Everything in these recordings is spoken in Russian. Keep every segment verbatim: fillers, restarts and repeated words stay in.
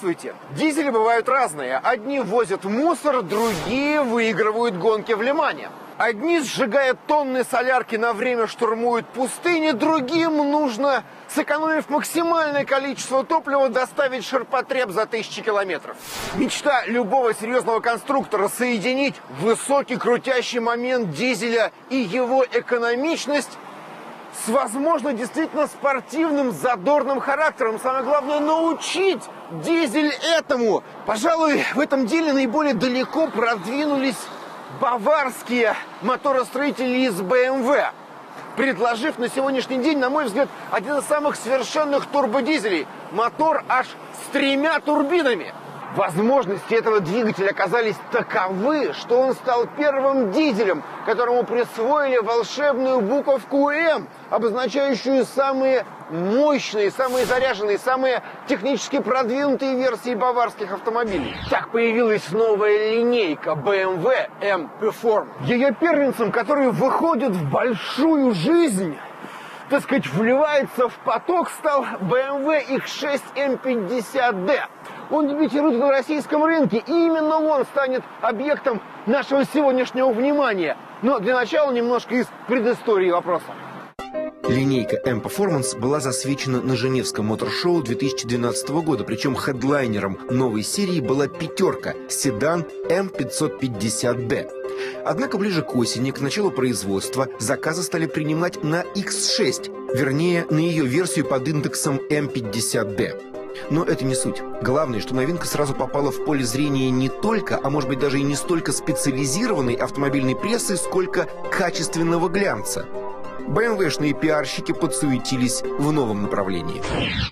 Здравствуйте! Дизели бывают разные. Одни возят мусор, другие выигрывают гонки в Лимане. Одни, сжигая тонны солярки, на время штурмуют пустыни, другим нужно, сэкономив максимальное количество топлива, доставить ширпотреб за тысячи километров. Мечта любого серьезного конструктора — соединить высокий крутящий момент дизеля и его экономичность с, возможно, действительно спортивным, задорным характером. Самое главное — научить дизель этому. Пожалуй, в этом деле наиболее далеко продвинулись баварские моторостроители из бэ эм вэ, предложив на сегодняшний день, на мой взгляд, один из самых совершенных турбодизелей. Мотор аж с тремя турбинами. Возможности этого двигателя оказались таковы, что он стал первым дизелем, которому присвоили волшебную буковку «М», обозначающую самые мощные, самые заряженные, самые технически продвинутые версии баварских автомобилей. Так появилась новая линейка бэ эм вэ эм Performance. Ее первенцем, который выходит в большую жизнь, так сказать, вливается в поток, стал бэ эм вэ икс шесть эм пятьдесят дэ. Он дебютирует на российском рынке, и именно он станет объектом нашего сегодняшнего внимания. Но для начала немножко из предыстории вопроса. Линейка M-Performance была засвечена на Женевском мотор-шоу две тысячи двенадцатого года, причем хедлайнером новой серии была пятерка – седан эм пятьсот пятьдесят дэ. Однако ближе к осени, к началу производства, заказы стали принимать на икс шесть, вернее, на ее версию под индексом эм пятьдесят дэ. Но это не суть. Главное, что новинка сразу попала в поле зрения не только, а может быть даже и не столько специализированной автомобильной прессы, сколько качественного глянца. бэ эм вэ-шные пиарщики подсуетились в новом направлении.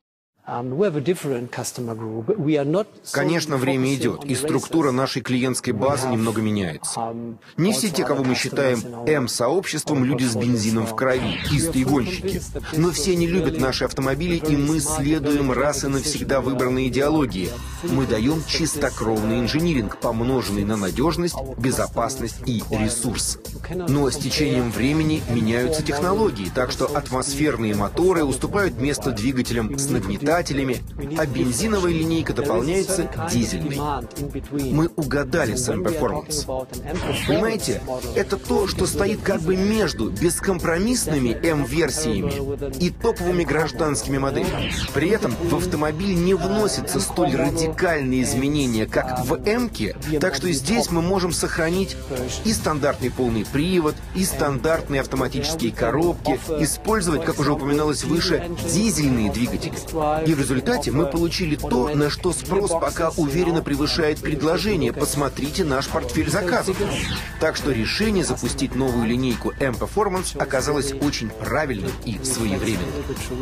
Конечно, время идет, и структура нашей клиентской базы немного меняется. Не все те, кого мы считаем М-сообществом, люди с бензином в крови, чистые гонщики. Но все они любят наши автомобили, и мы следуем раз и навсегда выбранной идеологии. Мы даем чистокровный инжиниринг, помноженный на надежность, безопасность и ресурс. Но с течением времени меняются технологии, так что атмосферные моторы уступают место двигателям с нагнетателями, а бензиновая линейка дополняется дизельной. Мы угадали с M-Performance. Понимаете, это то, что стоит как бы между бескомпромиссными М-версиями и топовыми гражданскими моделями. При этом в автомобиль не вносятся столь радикальные изменения, как в М-ке, так что здесь мы можем сохранить и стандартный полный привод, и стандартные автоматические коробки, использовать, как уже упоминалось выше, дизельные двигатели. И в результате мы получили то, на что спрос пока уверенно превышает предложение. Посмотрите наш портфель заказов. Так что решение запустить новую линейку M-Performance оказалось очень правильным и своевременным.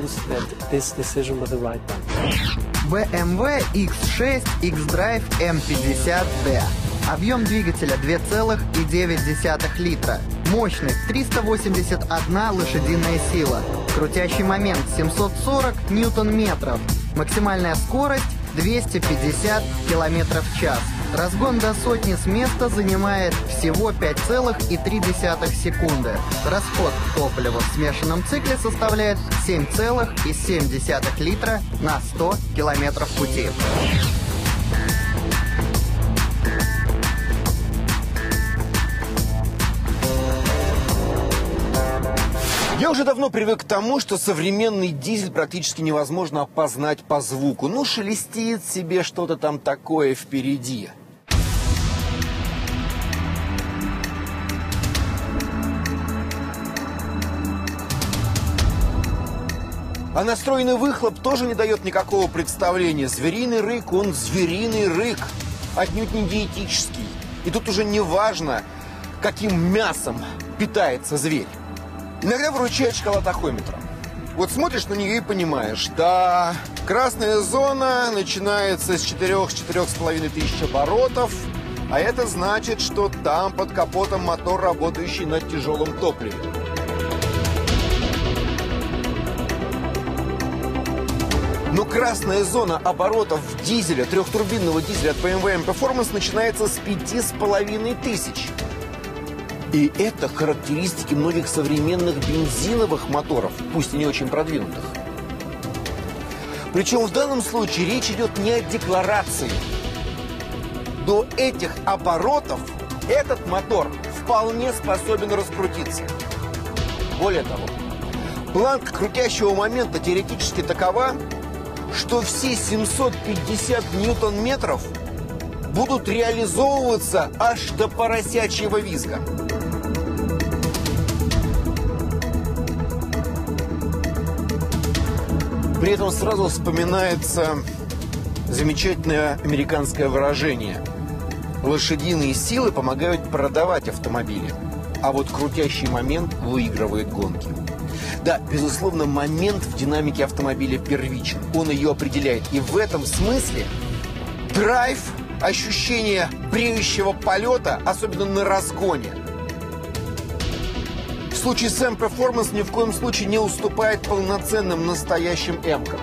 бэ эм вэ икс шесть X-Drive эм пятьдесят дэ. Объем двигателя две целых девять десятых литра. Мощность триста восемьдесят одна лошадиная сила. Крутящий момент семьсот сорок ньютон-метров. Максимальная скорость двести пятьдесят километров в час. Разгон до сотни с места занимает всего пять целых три десятых секунды. Расход топлива в смешанном цикле составляет семь целых семь десятых литра на сто километров пути. Я уже давно привык к тому, что современный дизель практически невозможно опознать по звуку. Ну, шелестит себе что-то там такое впереди. А настроенный выхлоп тоже не дает никакого представления. Звериный рык, он звериный рык, отнюдь не диетический. И тут уже не важно, каким мясом питается зверь. Иногда выручает шкала тахометра. Вот смотришь на нее и понимаешь, да, красная зона начинается с четырёх-четырёх с половиной тысяч оборотов, а это значит, что там под капотом мотор, работающий на тяжелом топливе. Но красная зона оборотов дизеля, трехтурбинного дизеля от бэ эм вэ M-Performance начинается с пяти с половиной тысяч. И это характеристики многих современных бензиновых моторов, пусть и не очень продвинутых. Причем в данном случае речь идет не о декларации. До этих оборотов этот мотор вполне способен раскрутиться. Более того, планка крутящего момента теоретически такова, что все семьсот пятьдесят ньютон-метров будут реализовываться аж до поросячьего визга. При этом сразу вспоминается замечательное американское выражение: лошадиные силы помогают продавать автомобили, а вот крутящий момент выигрывает гонки. Да, безусловно, момент в динамике автомобиля первичен. Он ее определяет. И в этом смысле драйв, ощущение бреющего полета, особенно на разгоне, в случае с M-Performance ни в коем случае не уступает полноценным настоящим М-кам.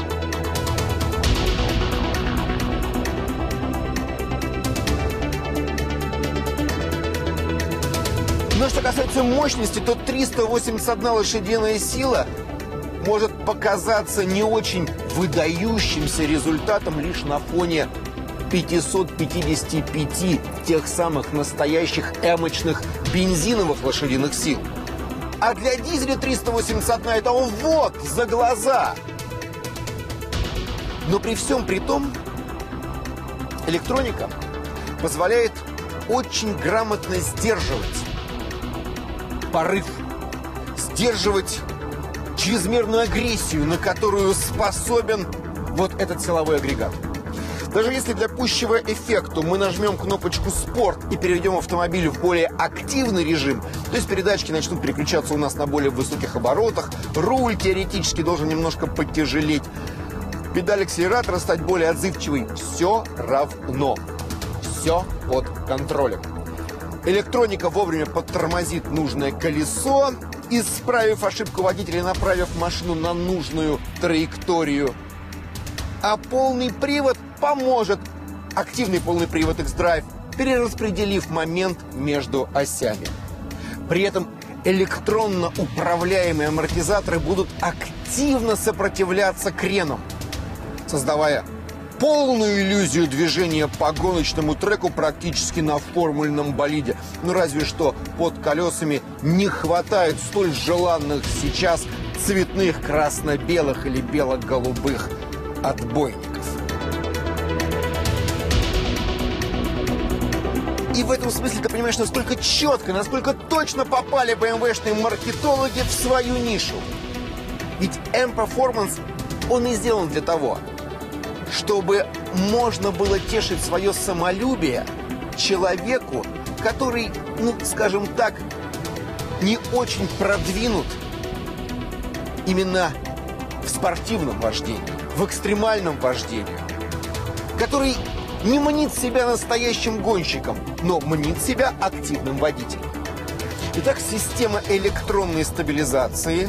Но что касается мощности, то триста восемьдесят одна лошадиная сила может показаться не очень выдающимся результатом лишь на фоне пятисот пятидесяти пяти тех самых настоящих эмочных бензиновых лошадиных сил. А для дизеля триста восемьдесят одна это вот, за глаза. Но при всем при том, электроника позволяет очень грамотно сдерживать порыв, сдерживать чрезмерную агрессию, на которую способен вот этот силовой агрегат. Даже если для пущего эффекта мы нажмем кнопочку «Спорт» и переведем автомобиль в более активный режим, то есть передачки начнут переключаться у нас на более высоких оборотах, руль теоретически должен немножко потяжелеть, педаль акселератора стать более отзывчивой. Все равно. Все под контролем. Электроника вовремя подтормозит нужное колесо, исправив ошибку водителя и направив машину на нужную траекторию. А полный привод поможет, активный полный привод X-Drive, перераспределив момент между осями. При этом электронно управляемые амортизаторы будут активно сопротивляться кренам, создавая полную иллюзию движения по гоночному треку практически на формульном болиде. Ну разве что под колесами не хватает столь желанных сейчас цветных красно-белых или бело-голубых отбойников. И в этом смысле ты понимаешь, насколько четко, насколько точно попали бэ эм вэ-шные маркетологи в свою нишу. Ведь M-Performance, он и сделан для того, чтобы можно было тешить свое самолюбие человеку, который, ну, скажем так, не очень продвинут именно в спортивном вождении, в экстремальном вождении, который не мнит себя настоящим гонщиком, но мнит себя активным водителем. Итак, система электронной стабилизации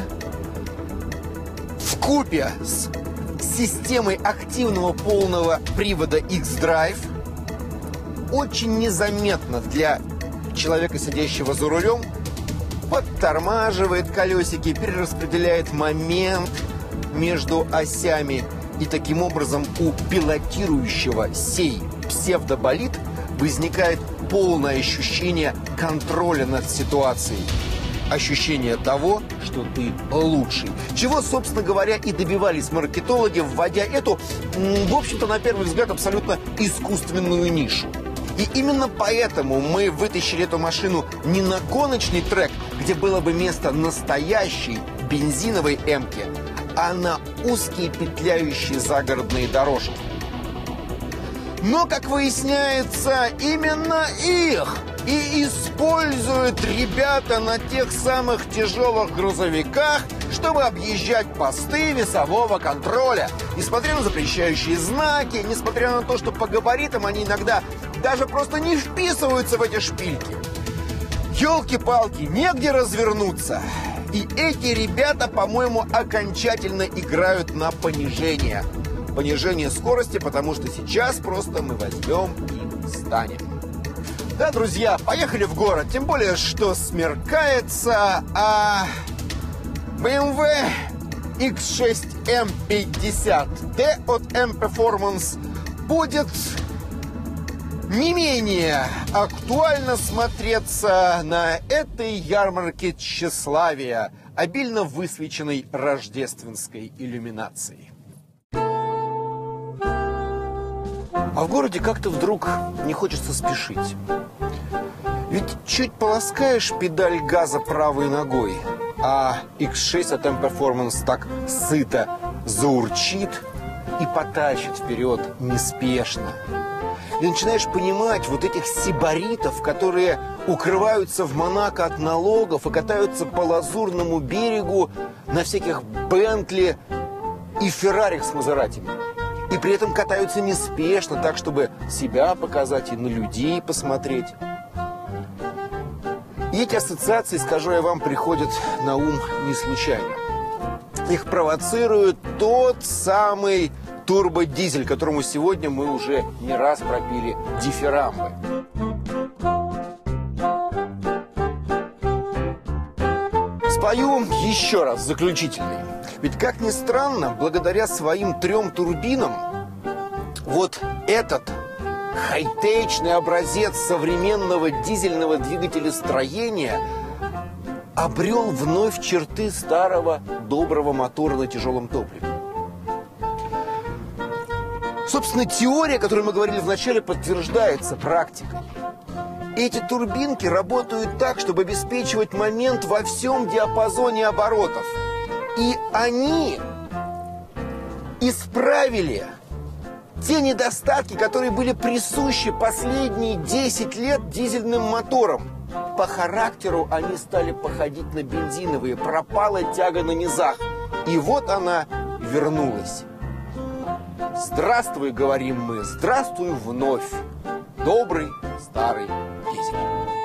вкупе с системой активного полного привода X-Drive очень незаметно для человека, сидящего за рулем, подтормаживает колесики, перераспределяет момент между осями. И таким образом у пилотирующего сей псевдоболид возникает полное ощущение контроля над ситуацией. Ощущение того, что ты лучший. Чего, собственно говоря, и добивались маркетологи, вводя эту, в общем-то, на первый взгляд, абсолютно искусственную нишу. И именно поэтому мы вытащили эту машину не на гоночный трек, где было бы место настоящей бензиновой М-ки, а на узкие петляющие загородные дорожки. Но, как выясняется, именно их и используют ребята на тех самых тяжелых грузовиках, чтобы объезжать посты весового контроля. Несмотря на запрещающие знаки, несмотря на то, что по габаритам они иногда даже просто не вписываются в эти шпильки. Ёлки-палки, негде развернуться. И эти ребята, по-моему, окончательно играют на понижение. Понижение скорости, потому что сейчас просто мы возьмем и встанем. Да, друзья, поехали в город. Тем более, что смеркается, а бэ эм вэ икс шесть эм пятьдесят дэ от M-Performance будет не менее актуально смотреться на этой ярмарке тщеславия, обильно высвеченной рождественской иллюминацией. А в городе как-то вдруг не хочется спешить. Ведь чуть полоскаешь педаль газа правой ногой, а икс шесть от M-Performance так сыто заурчит и потащит вперед неспешно. И начинаешь понимать вот этих сибаритов, которые укрываются в Монако от налогов и катаются по Лазурному берегу на всяких Бентли и Феррарих с Мазератями. И при этом катаются неспешно, так, чтобы себя показать и на людей посмотреть. И эти ассоциации, скажу я вам, приходят на ум не случайно. Их провоцирует тот самый турбодизель, которому сегодня мы уже не раз пропили дифирамбы. Спою еще раз заключительный. Ведь, как ни странно, благодаря своим трем турбинам, вот этот хай-течный образец современного дизельного двигателестроения обрел вновь черты старого доброго мотора на тяжелом топливе. Собственно, теория, о которой мы говорили в начале, подтверждается практикой. Эти турбинки работают так, чтобы обеспечивать момент во всем диапазоне оборотов. И они исправили те недостатки, которые были присущи последние десять лет дизельным моторам. По характеру они стали походить на бензиновые, пропала тяга на низах. И вот она вернулась. Здравствуй, говорим мы, здравствуй вновь, добрый старый дизель.